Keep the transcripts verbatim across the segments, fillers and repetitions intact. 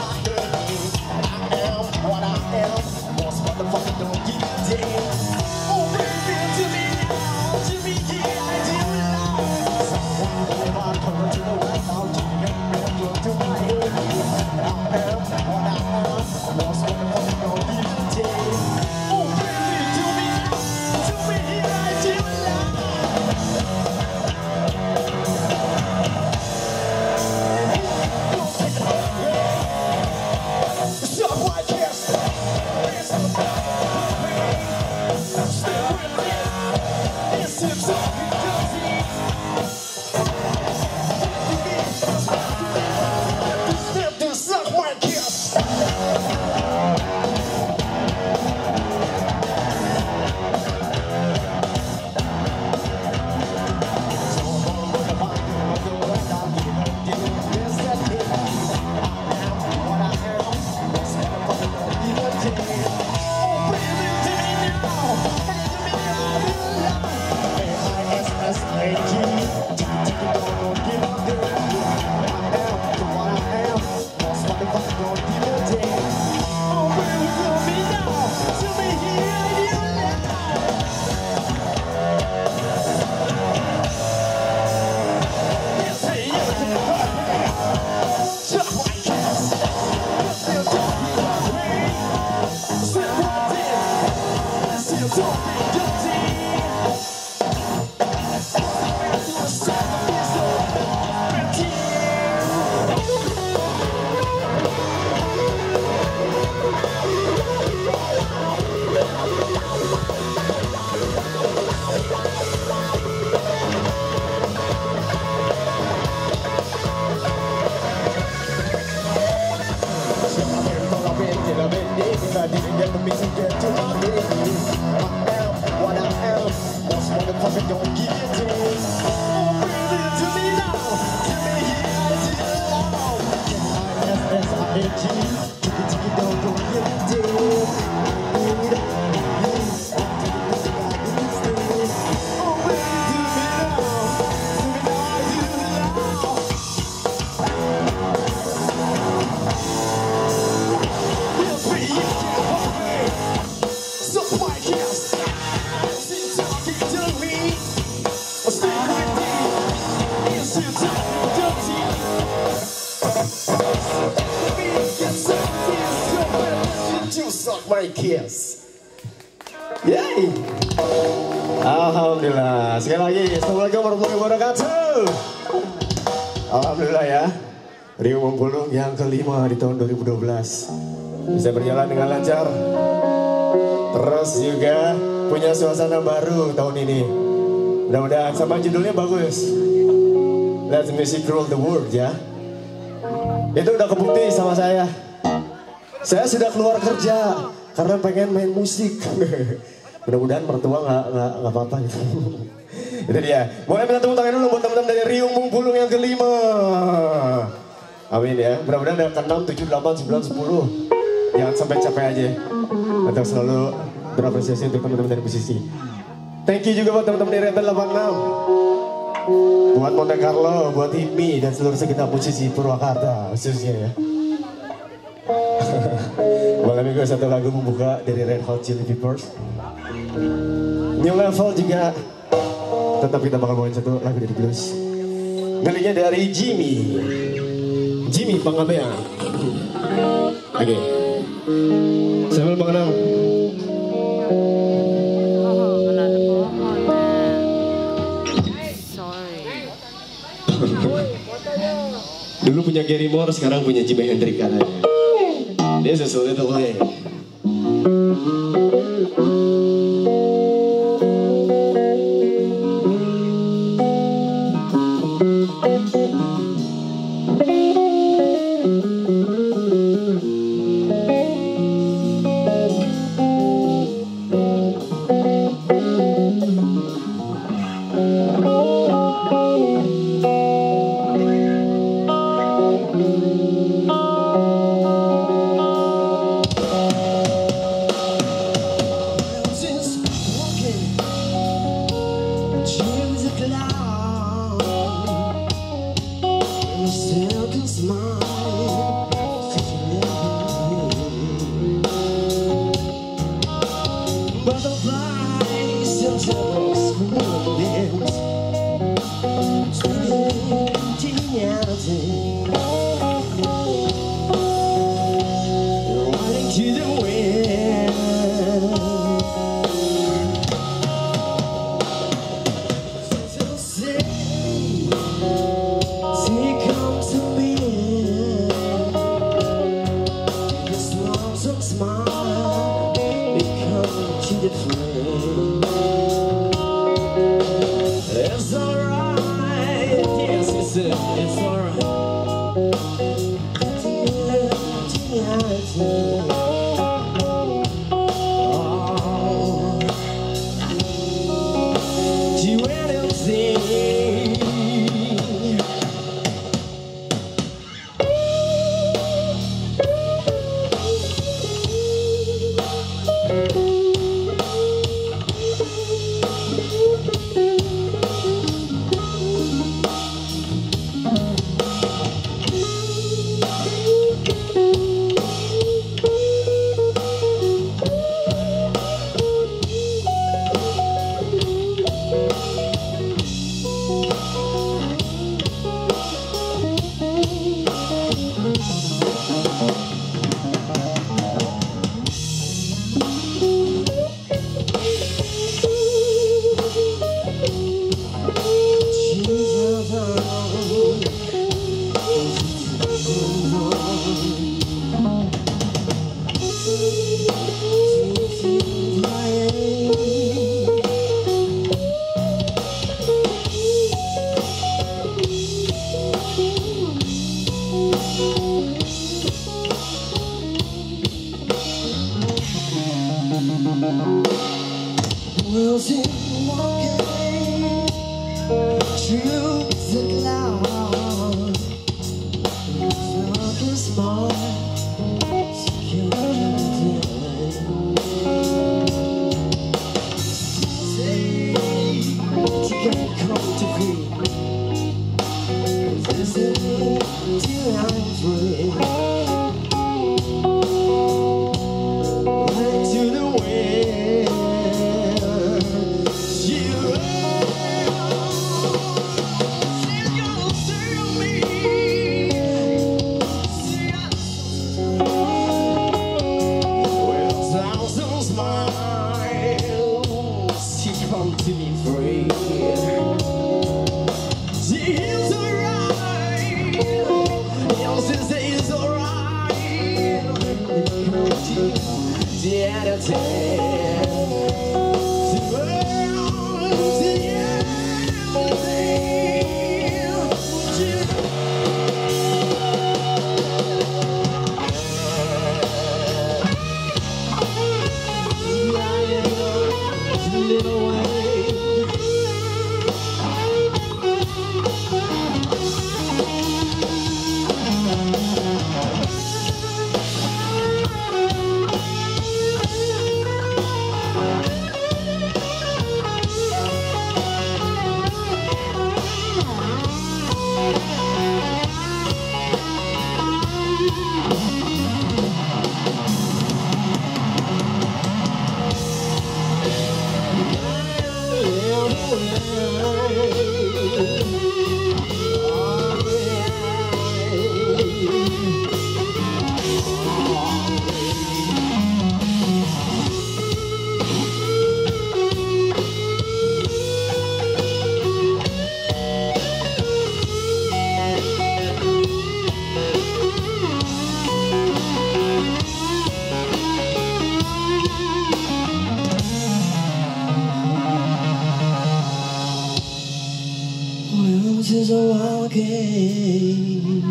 Kiss. Yay. Alhamdulillah. Sekali lagi, assalamualaikum warahmatullahi wabarakatuh. Alhamdulillah ya. Rio Mumpulung yang kelima di tahun dua ribu dua belas bisa berjalan dengan lancar. Terus juga punya suasana baru tahun ini. Mudah-mudahan sama judulnya bagus. Let music rule the world ya. Itu udah kebukti sama saya. Saya sudah keluar kerja karena pengen main musik. Mudah-mudahan mertua nggak nggak nggak apa-apa gitu. Itu dia. Boleh minta tepuk tangan dulu buat teman-teman dari Riung Mumpulung yang kelima. Amin ya. Mudah-mudahan ada ke enam, tujuh, delapan, sembilan, sepuluh. Jangan sampai capek aja. Untuk selalu berapresiasi untuk teman-teman dari musisi. Thank you juga buat teman-teman dari Rental delapan enam. Buat Monte Carlo, buat Himi dan seluruh segenap musisi Purwakarta khususnya ya. Malam minggu satu lagu membuka dari Red Hot Chili Peppers. New Level juga. Tetap kita bakal bawain satu lagu dari blues. Miliknya dari Jimmy. Jimmy Pangabean. Oke. Okay. Sambil mengenang. Dulu punya Gary Moore, sekarang punya Jimi Hendrix katanya. This is a little late. We'll see walking through the clouds, dark and small, security. Say you can't come to free. This is till I'm free. Right to the wind. Come to me free. It's alright. Yours is it's alright. The attitude. The world. The little way. This is a wild game.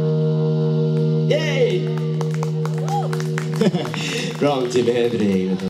From Jimi Hendrix.